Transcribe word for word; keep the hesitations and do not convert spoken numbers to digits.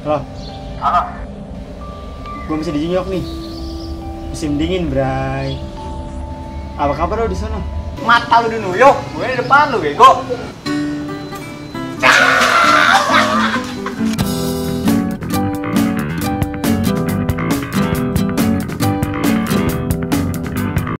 Halo. Halo. Gue masih di New York nih. Musim dingin, Bray. Apa kabar lo di sana? Mata lu di New York, gue di depan lu, bego.